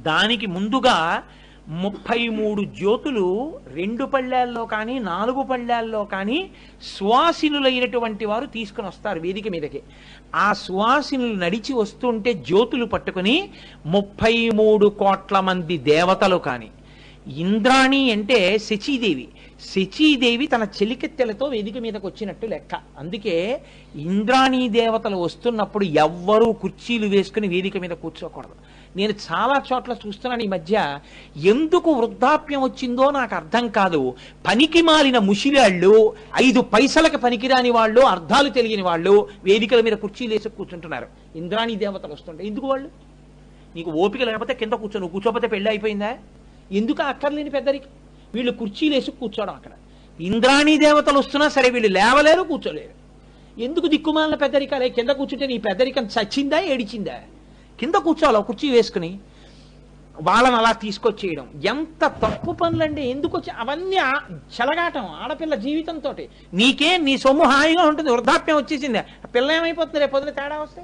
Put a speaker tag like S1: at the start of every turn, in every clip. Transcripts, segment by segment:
S1: దానికి ముందుగా 33 జ్యోతులు 2 పళ్ళాల్లో కానీ 4 పళ్ళాల్లో కానీ సువాసినులైనటువంటి వారు తీసుకుని వస్తారు వేదిక మీదకి. ఆ సువాసినులు నడిచి వస్తుంటే జ్యోతులు పట్టుకుని 33 కోట్ల మంది దేవతలు కానీ, ఇంద్రాణి అంటే శచీదేవి, శచీదేవి తన చెలికెత్తెలతో వేదిక మీదకి వచ్చినట్టు లెక్క. అందుకే ఇంద్రాణీ దేవతలు వస్తున్నప్పుడు ఎవ్వరూ కుర్చీలు వేసుకుని వేదిక మీద కూర్చోకూడదు. నేను చాలా చోట్ల చూస్తున్నాను ఈ మధ్య. ఎందుకు వృద్ధాప్యం వచ్చిందో నాకు అర్థం కాదు. పనికి మాలిన ముషిలాళ్ళు, 5 పైసలకు పనికిరాని వాళ్ళు, అర్థాలు తెలియని వాళ్ళు వేదికల మీద కుర్చీలు వేసి కూర్చుంటున్నారు. ఇంద్రాణీ దేవతలు వస్తుంటే ఎందుకు వాళ్ళు? నీకు ఓపిక లేకపోతే కింద కూర్చో, నువ్వు కూర్చోకపోతే పెళ్ళి అయిపోయిందా? ఎందుకు అక్కర్లేని పెద్దరికి వీళ్ళు కుర్చీలు వేసి కూర్చోవడం? అక్కడ ఇంద్రాణీ దేవతలు వస్తున్నా సరే వీళ్ళు లేవలేరు, కూర్చోలేరు. ఎందుకు దిక్కుమాలిన పెద్దరికాలే? కింద కూర్చుంటే నీ పెద్దరికం చచ్చిందా ఏడిచిందా? కింద కూర్చోవాలి కుర్చీ వేసుకుని. వాళ్ళని అలా తీసుకొచ్చేయడం ఎంత తప్పు పనులండి. ఎందుకు వచ్చి అవన్నీ చెలగాటం ఆడపిల్ల జీవితంతో. నీకే నీ సొమ్ము హాయిగా ఉంటుంది, వృద్ధాప్యం వచ్చేసింది, ఆ పిల్ల ఏమైపోతుంది రేపు పొద్దున తేడా వస్తే?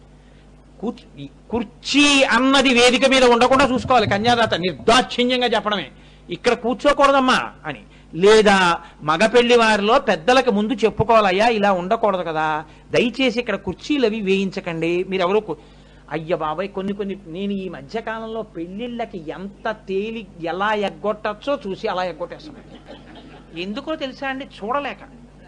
S1: కుర్చీ అన్నది వేదిక మీద ఉండకుండా చూసుకోవాలి కన్యాదాత. నిర్దాక్షిణ్యంగా చెప్పడమే, ఇక్కడ కూర్చోకూడదమ్మా అని. లేదా మగ పెళ్లి వారిలో పెద్దలకు ముందు చెప్పుకోవాలయ్యా ఇలా ఉండకూడదు కదా, దయచేసి ఇక్కడ కుర్చీలు అవి వేయించకండి, మీరు ఎవరు. అయ్య బాబాయ్, కొన్ని నేను ఈ మధ్యకాలంలో పెళ్లిళ్ళకి ఎంత తేలి ఎలా ఎగ్గొట్టచ్చో చూసి అలా ఎగ్గొట్టేస్తున్నాను. ఎందుకో తెలుసా అండి, చూడలేక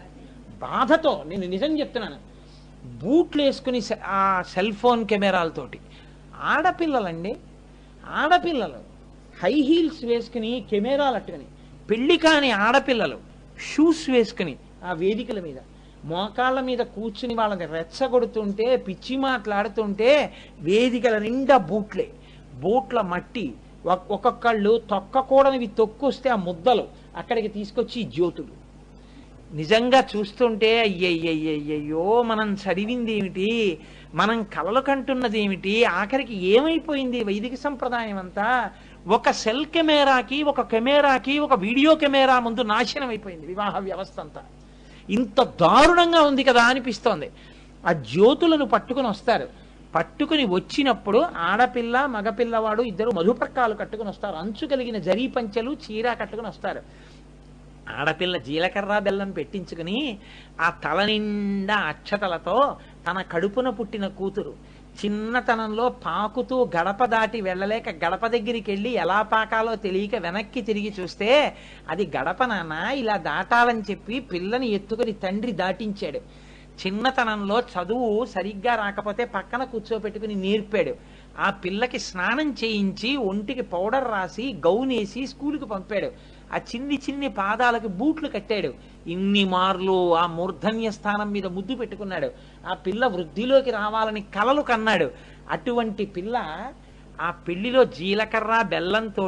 S1: బాధతో. నేను నిజం చెప్తున్నాను. బూట్లు వేసుకుని ఆ సెల్ ఫోన్ కెమెరాలతోటి ఆడపిల్లలండి, ఆడపిల్లలు హై హీల్స్ వేసుకుని కెమెరాలు అట్టుకుని, పెళ్లి కాని ఆడపిల్లలు షూస్ వేసుకుని ఆ వేదికల మీద మోకాళ్ళ మీద కూర్చుని వాళ్ళని రెచ్చగొడుతుంటే, పిచ్చి మాట్లాడుతుంటే వేదికల నిండా బూట్లే, బూట్ల మట్టి, ఒక్కొక్కళ్ళు తొక్కకూడనివి తొక్కొస్తే ఆ ముద్దలు అక్కడికి తీసుకొచ్చి జ్యోతులు. నిజంగా చూస్తుంటే అయ్యయ్యయ్యయ్యో, మనం చదివింది ఏమిటి, మనం కలలు కంటున్నది ఏమిటి, ఆఖరికి ఏమైపోయింది వైదిక సంప్రదాయం అంతా? ఒక సెల్ కెమెరాకి, ఒక కెమెరాకి, ఒక వీడియో కెమెరా ముందు నాశనం అయిపోయింది వివాహ వ్యవస్థ అంతా. ఇంత దారుణంగా ఉంది కదా అనిపిస్తోంది. ఆ జ్యోతులను పట్టుకుని వస్తారు. పట్టుకుని వచ్చినప్పుడు ఆడపిల్ల మగపిల్లవాడు ఇద్దరు మధుపర్కాలు కట్టుకుని వస్తారు. అంచు కలిగిన జరీ పంచెలు చీర కట్టుకుని వస్తారు. ఆడపిల్ల జీలకర్ర బెల్లం పెట్టించుకుని ఆ తల నిండా అక్షతలతో తన కడుపున పుట్టిన కూతురు చిన్నతనంలో పాకుతూ గడప దాటి వెళ్ళలేక గడప దగ్గరికి వెళ్ళి ఎలా పాకాలో తెలియక వెనక్కి తిరిగి చూస్తే అది గడప నాన్న, ఇలా దాటాలని చెప్పి పిల్లని ఎత్తుకుని తండ్రి దాటించాడు. చిన్నతనంలో చదువు సరిగ్గా రాకపోతే పక్కన కూర్చోపెట్టుకుని నేర్పాడు. ఆ పిల్లకి స్నానం చేయించి ఒంటికి పౌడర్ రాసి గౌనేసి స్కూలుకి పంపాడు. ఆ చిన్ని పాదాలకు బూట్లు కట్టాడు. ఇన్ని మార్లు ఆ మూర్ధన్య స్థానం మీద ముద్దు పెట్టుకున్నాడు. ఆ పిల్ల వృద్ధిలోకి రావాలని కలలు కన్నాడు. అటువంటి పిల్ల ఆ పెళ్లిలో జీలకర్ర బెల్లంతో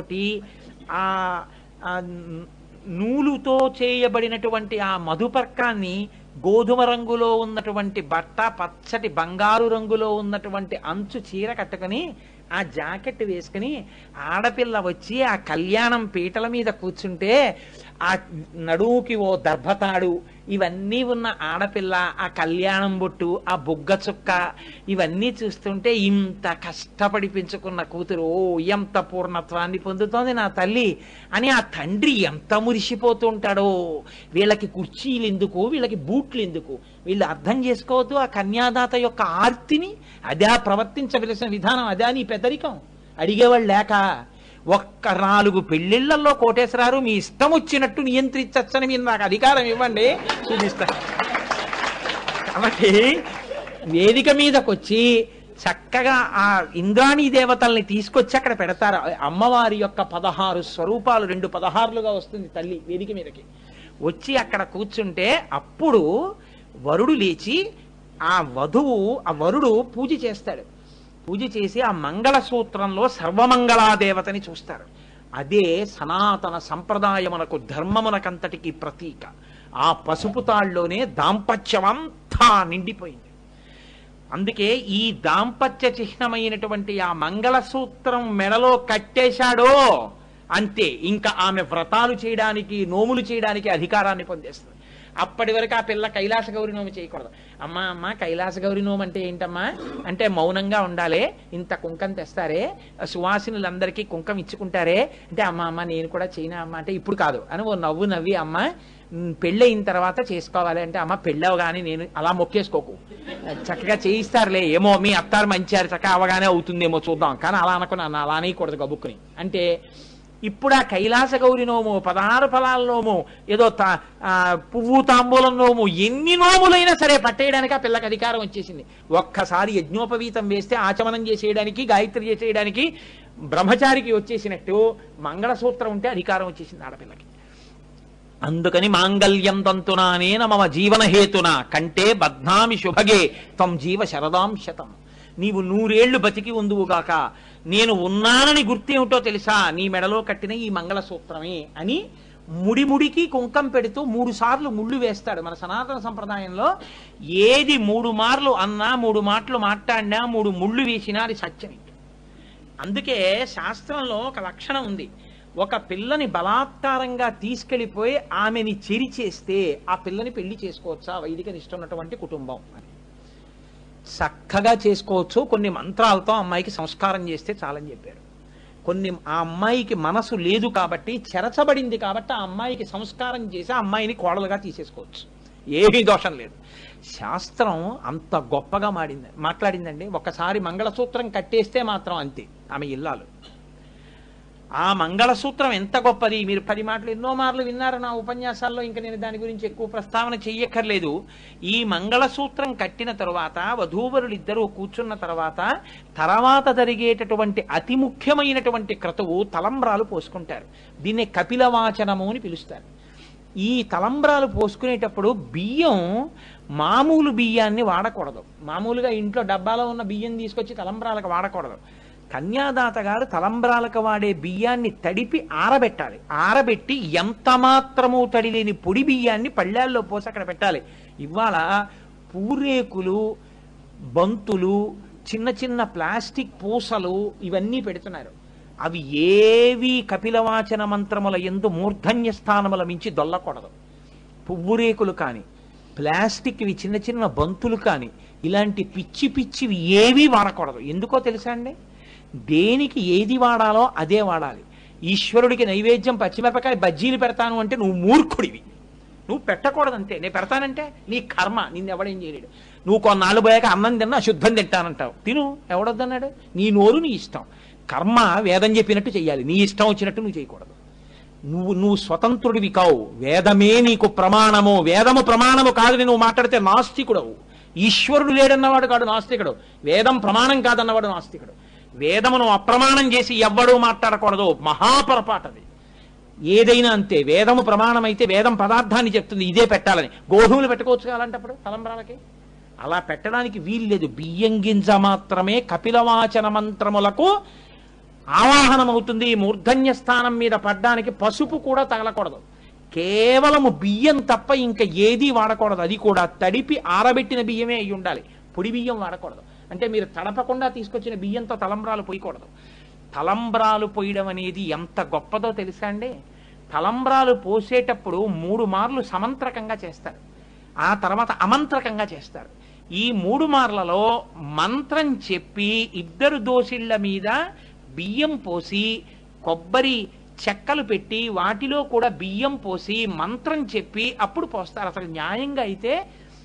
S1: ఆ నూలుతో చేయబడినటువంటి ఆ మధుపర్కాన్ని, గోధుమ రంగులో ఉన్నటువంటి బట్ట, పచ్చటి బంగారు రంగులో ఉన్నటువంటి అంచు చీర కట్టుకుని ఆ జాకెట్ వేసుకుని ఆడపిల్ల వచ్చి ఆ కళ్యాణం పీటల మీద కూర్చుంటే ఆ నడువుకి ఓ దర్భతాడు ఇవన్నీ ఉన్న ఆడపిల్ల, ఆ కళ్యాణం బొట్టు, ఆ బుగ్గ చుక్క ఇవన్నీ చూస్తుంటే ఇంత కష్టపడి పెంచుకున్న కూతురు ఎంత పూర్ణత్వాన్ని పొందుతోంది నా తల్లి అని ఆ తండ్రి ఎంత మురిసిపోతుంటాడో. వీళ్ళకి కుర్చీలు ఎందుకు, వీళ్ళకి బూట్లు ఎందుకు, వీళ్ళు అర్థం చేసుకోవద్దు ఆ కన్యాదాత యొక్క ఆర్తిని. అదే ప్రవర్తించవలసిన విధానం, అదే నీ పెద్దరికం. అడిగేవాళ్ళు లేక ఒక్క 4 పెళ్లిళ్లలో కోటేశ్వరారు మీ ఇష్టం వచ్చినట్టు నియంత్రించచ్చని మీరు నాకు అధికారం ఇవ్వండి, చూపిస్తాను. కాబట్టి వేదిక మీదకొచ్చి చక్కగా ఆ ఇంద్రాణీ దేవతల్ని తీసుకొచ్చి అక్కడ పెడతారు. అమ్మవారి యొక్క 16 స్వరూపాలు, 2 16లుగా వస్తుంది తల్లి వేదిక మీదకి వచ్చి అక్కడ కూర్చుంటే అప్పుడు వరుడు లేచి ఆ వరుడు పూజ చేస్తాడు. పూజ చేసి ఆ మంగళసూత్రంలో సర్వమంగళాదేవతని చూస్తారు. అదే సనాతన సంప్రదాయమునకు ధర్మమునకంతటికి ప్రతీక. ఆ పసుపు తాళ్లోనే దాంపత్యం అంతా నిండిపోయింది. అందుకే ఈ దాంపత్య చిహ్నమైనటువంటి ఆ మంగళసూత్రం మెడలో కట్టేశాడో అంతే, ఇంకా ఆమె వ్రతాలు చేయడానికి, నోములు చేయడానికి అధికారాన్ని పొందేస్తుంది. అప్పటి వరకు ఆ పిల్ల కైలాస గౌరి నోము చేయకూడదు. అమ్మ కైలాస గౌరి నోము అంటే ఏంటమ్మా అంటే మౌనంగా ఉండాలి, ఇంత కుంకం తెస్తారే, సువాసినులందరికీ కుంకం ఇచ్చుకుంటారే అంటే అమ్మ నేను కూడా చేయనా అమ్మ అంటే ఇప్పుడు కాదు అని ఓ నవ్వు నవ్వి అమ్మ పెళ్ళి అయిన తర్వాత చేసుకోవాలి అంటే అమ్మ పెళ్ళవు కానీ నేను అలా మొక్కేసుకోకు, చక్కగా చేయిస్తారులే, ఏమో మీ అత్తారు మంచారు చక్కగా అవగానే అవుతుందేమో చూద్దాం, కానీ అలా అనుకుని అన్న అలా అనేయకూడదు గబుక్కుని అంటే. ఇప్పుడు ఆ కైలాస గౌరి నోము, 16 ఫలాల నోము, ఏదో పువ్వు తాంబూలం నోము, ఎన్ని నోములైనా సరే పట్టేయడానికి ఆ పిల్లకి అధికారం వచ్చేసింది. ఒక్కసారి యజ్ఞోపవీతం వేస్తే ఆచమనం చేసేయడానికి, గాయత్రి చేసేయడానికి బ్రహ్మచారికి వచ్చేసినట్టు మంగళసూత్రం ఉంటే అధికారం వచ్చేసింది ఆడపిల్లకి. అందుకని మాంగళ్యం తంతునానేన మమ జీవన హేతున కంటే బధ్నామి శుభగే తం జీవ శరదాం శతం. నీవు 100 ఏళ్లు బతికి ఉందువుగాక, నేను ఉన్నానని గుర్తేమిటో తెలుసా, నీ మెడలో కట్టిన ఈ మంగళసూత్రమే అని ముడికి కుంకం పెడుతూ 3 సార్లు ముళ్ళు వేస్తాడు. మన సనాతన సంప్రదాయంలో ఏది 3 మార్లు అన్నా, 3 మాటలు మాట్లాడినా, 3 ముళ్ళు వేసినా అది సత్యం. అందుకే శాస్త్రంలో ఒక లక్షణం ఉంది, ఒక పిల్లని బలాత్కారంగా తీసుకెళ్లిపోయి ఆమెని చెరిచేస్తే ఆ పిల్లని పెళ్లి చేసుకోవచ్చా వైదిక నిష్ఠ ఉన్నటువంటి కుటుంబం అని. చక్కగా చేసుకోవచ్చు, కొన్ని మంత్రాలతో అమ్మాయికి సంస్కారం చేస్తే చాలని చెప్పారు. కొన్ని ఆ అమ్మాయికి మనసు లేదు కాబట్టి, చెరచబడింది కాబట్టి ఆ అమ్మాయికి సంస్కారం చేసి ఆ అమ్మాయిని కోడలుగా తీసేసుకోవచ్చు, ఏమీ దోషం లేదు. శాస్త్రం అంత గొప్పగా మాట్లాడిందండి. ఒకసారి మంగళసూత్రం కట్టేస్తే మాత్రం అంతే, ఆమె ఇల్లాలు. ఆ మంగళసూత్రం ఎంత గొప్పది, మీరు 10 మాటలు ఎన్నో మార్లు విన్నారు నా ఉపన్యాసాల్లో, ఇంకా నేను దాని గురించి ఎక్కువ ప్రస్తావన చెయ్యక్కర్లేదు. ఈ మంగళసూత్రం కట్టిన తరువాత వధూవరులు ఇద్దరూ కూర్చున్న తర్వాత జరిగేటటువంటి అతి ముఖ్యమైనటువంటి క్రతువు తలంబ్రాలు పోసుకుంటారు. దీన్నే కపిలవాచనము అని పిలుస్తారు. ఈ తలంబ్రాలు పోసుకునేటప్పుడు బియ్యం మామూలు బియ్యాన్ని వాడకూడదు. మామూలుగా ఇంట్లో డబ్బాలో ఉన్న బియ్యం తీసుకొచ్చి తలంబ్రాలకు వాడకూడదు. కన్యాదాత గారు తలంబ్రాలకు వాడే బియ్యాన్ని తడిపి ఆరబెట్టాలి. ఆరబెట్టి ఎంత మాత్రము తడి లేని పొడి బియ్యాన్ని పళ్ళాల్లో పోసి అక్కడ పెట్టాలి. ఇవాళ పూరేకులు, బంతులు, చిన్న చిన్న ప్లాస్టిక్ పూసలు ఇవన్నీ పెడుతున్నారు. అవి ఏవి కపిలవాచన మంత్రముల యందు మూర్ధన్య స్థానముల మించి దొల్లకూడదు. పువ్వురేకులు కానీ, ప్లాస్టిక్వి చిన్న చిన్న బంతులు కానీ, ఇలాంటి పిచ్చి పిచ్చివి ఏవీ వాడకూడదు. ఎందుకో తెలుసా అండి, దేనికి ఏది వాడాలో అదే వాడాలి. ఈశ్వరుడికి నైవేద్యం పచ్చిమిరపకాయ బజ్జీలు పెడతాను అంటే నువ్వు మూర్ఖుడివి, నువ్వు పెట్టకూడదంతే. నేను పెడతానంటే నీ కర్మ, నిన్ను ఎవడేం చేయలేడు. నువ్వు కొన్నాళ్ళు పోయాక అన్నం తిన్నా అశుద్ధం తింటానంటావు, తిను, ఎవడొద్దన్నాడు? నీ నోరు నీ ఇష్టం. కర్మ వేదం చెప్పినట్టు చెయ్యాలి, నీ ఇష్టం వచ్చినట్టు నువ్వు చేయకూడదు. నువ్వు స్వతంత్రుడివి కావు, వేదమే నీకు ప్రమాణము. వేదము ప్రమాణము కాదని నువ్వు మాట్లాడితే నాస్తికుడవు. ఈశ్వరుడు లేడన్నవాడు కాడు నాస్తికుడు, వేదం ప్రమాణం కాదన్నవాడు నాస్తికుడు. వేదమును అప్రమాణం చేసి ఎవ్వడూ మాట్లాడకూడదు, మహాపరపాటది. ఏదైనా అంతే, వేదము ప్రమాణం అయితే వేదం పదార్థాన్ని చెప్తుంది, ఇదే పెట్టాలని. గోధుమలు పెట్టుకోవచ్చు అలాంటప్పుడు తలంబ్రాలకి, అలా పెట్టడానికి వీలు లేదు. బియ్యం గింజ మాత్రమే కపిలవాచన మంత్రములకు ఆవాహనం అవుతుంది. మూర్ధన్య స్థానం మీద పడ్డానికి పసుపు కూడా తగలకూడదు. కేవలము బియ్యం తప్ప ఇంకా ఏదీ వాడకూడదు. అది కూడా తడిపి ఆరబెట్టిన బియ్యమే అయి ఉండాలి, పొడి బియ్యం వాడకూడదు. అంటే మీరు తడపకుండా తీసుకొచ్చిన బియ్యంతో తలంబ్రాలు పోయకూడదు. తలంబ్రాలు పోయడం అనేది ఎంత గొప్పదో తెలుసా అండి. తలంబ్రాలు పోసేటప్పుడు 3 మార్లు సమంత్రకంగా చేస్తారు, ఆ తర్వాత అమంత్రకంగా చేస్తారు. ఈ 3 మార్లలో మంత్రం చెప్పి ఇద్దరు దోసిళ్ల మీద బియ్యం పోసి కొబ్బరి చెక్కలు పెట్టి వాటిలో కూడా బియ్యం పోసి మంత్రం చెప్పి అప్పుడు పోస్తారు. అసలు న్యాయంగా అయితే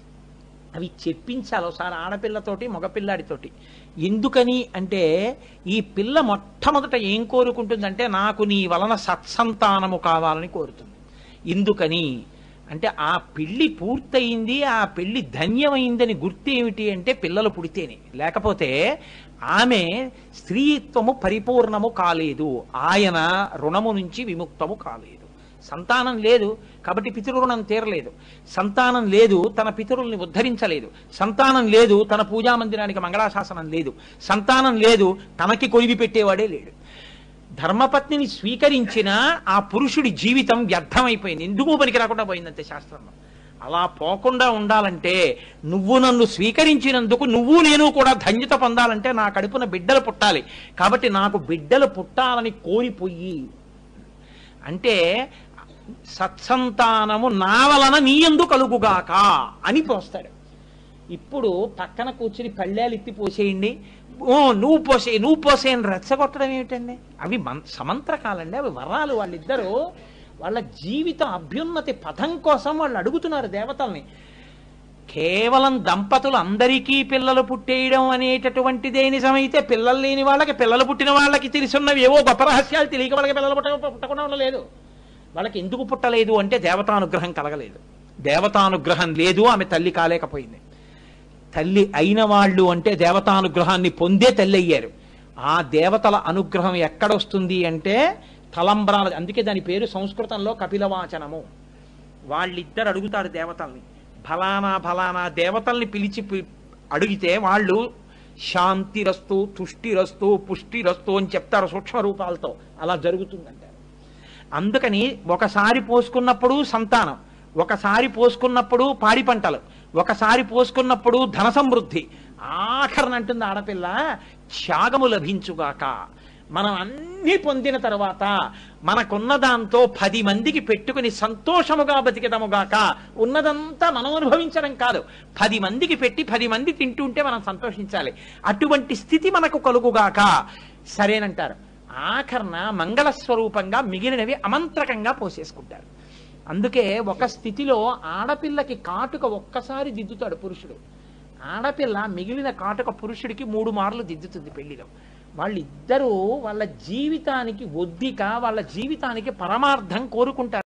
S1: అవి చెప్పించాలి ఒకసారి ఆడపిల్లతోటి మగపిల్లాడితోటి. ఎందుకని అంటే ఈ పిల్ల మొట్టమొదట ఏం కోరుకుంటుందంటే నాకు నీ వలన సత్సంతానము కావాలని కోరుతుంది. ఎందుకని అంటే ఆ పెళ్లి పూర్తయింది, ఆ పెళ్లి ధన్యమైందని గుర్తు ఏమిటి అంటే పిల్లలు పుడితేనే. లేకపోతే ఆమె స్త్రీత్వము పరిపూర్ణము కాలేదు, ఆయన రుణము నుంచి విముక్తము కాలేదు. సంతానం లేదు కాబట్టి పితృరుణం తీరలేదు, సంతానం లేదు తన పితరుల్ని ఉద్ధరించలేదు, సంతానం లేదు తన పూజామందిరానికి మంగళాశాసనం లేదు, సంతానం లేదు తనకి కొలివి పెట్టేవాడే లేడు. ధర్మపత్నిని స్వీకరించిన ఆ పురుషుడి జీవితం వ్యర్థమైపోయింది, ఎందుకు పనికి రాకుండా పోయిందంతే శాస్త్రంలో. అలా పోకుండా ఉండాలంటే నువ్వు నన్ను స్వీకరించినందుకు నువ్వు నేను కూడా ధన్యత పొందాలంటే నా కడుపున బిడ్డలు పుట్టాలి, కాబట్టి నాకు బిడ్డలు పుట్టాలని కోరిపోయి అంటే సత్సంతానము నా వలన నీయందు కలుగుగాక అని పోస్తాడు. ఇప్పుడు పక్కన కూర్చుని పళ్ళేలు ఎత్తి పోసేయండి, ఓ నువ్వు పోసే అని రెచ్చగొట్టడం ఏమిటండి? అవి సమంత్రకాలండి, అవి వరాలు. వాళ్ళిద్దరూ వాళ్ళ జీవిత అభ్యున్నతి పథం కోసం వాళ్ళు అడుగుతున్నారు దేవతల్ని. కేవలం దంపతులు అందరికీ పిల్లలు పుట్టేయడం అనేటటువంటిదే నిజమైతే పిల్లలు లేని వాళ్ళకి, పిల్లలు పుట్టిన వాళ్ళకి తెలుసున్నవి ఏవో గొప్ప రహస్యాలు తెలియక వాళ్ళకి పిల్లలు పుట్టకుండా ఉండలేదు. వాళ్ళకి ఎందుకు పుట్టలేదు అంటే దేవతానుగ్రహం కలగలేదు. దేవతానుగ్రహం లేదు, ఆమె తల్లి కాలేకపోయింది. తల్లి అయిన వాళ్ళు అంటే దేవతానుగ్రహాన్ని పొందే తల్లి అయ్యారు. ఆ దేవతల అనుగ్రహం ఎక్కడొస్తుంది అంటే తలంబ్రాల, అందుకే దాని పేరు సంస్కృతంలో కపిలవాచనము. వాళ్ళిద్దరు అడుగుతారు దేవతల్ని, ఫలానా దేవతల్ని పిలిచి అడిగితే వాళ్ళు శాంతిరస్తు, తుష్టిరస్తు, పుష్టిరస్తు అని చెప్తారు సూక్ష్మ రూపాలతో. అలా జరుగుతుందంటారు. అందుకని ఒకసారి పోసుకున్నప్పుడు సంతానం, ఒకసారి పోసుకున్నప్పుడు పాడి పంటలు, ఒకసారి పోసుకున్నప్పుడు ధన సమృద్ధి, ఆఖరణ అంటుంది ఆడపిల్ల త్యాగము లభించుగాక. మనం అన్నీ పొందిన తర్వాత మనకున్న దాంతో 10 మందికి పెట్టుకుని సంతోషముగా బతికిదముగాక. ఉన్నదంతా మనం అనుభవించడం కాదు, 10 మందికి పెట్టి 10 మంది తింటుంటే మనం సంతోషించాలి. అటువంటి స్థితి మనకు కలుగుగాక. సరేనంటారు. ఆఖరణ మంగళస్వరూపంగా మిగిలినవి అమంత్రకంగా పోసేసుకుంటారు. అందుకే ఒక స్థితిలో ఆడపిల్లకి కాటుక ఒక్కసారి దిద్దుతాడు పురుషుడు, ఆడపిల్ల మిగిలిన కాటుక పురుషుడికి 3 మార్లు దిద్దుతుంది పెళ్లిలో. వాళ్ళిద్దరూ వాళ్ళ జీవితానికి ఒద్దిక, వాళ్ళ జీవితానికి పరమార్థం కోరుకుంటారు.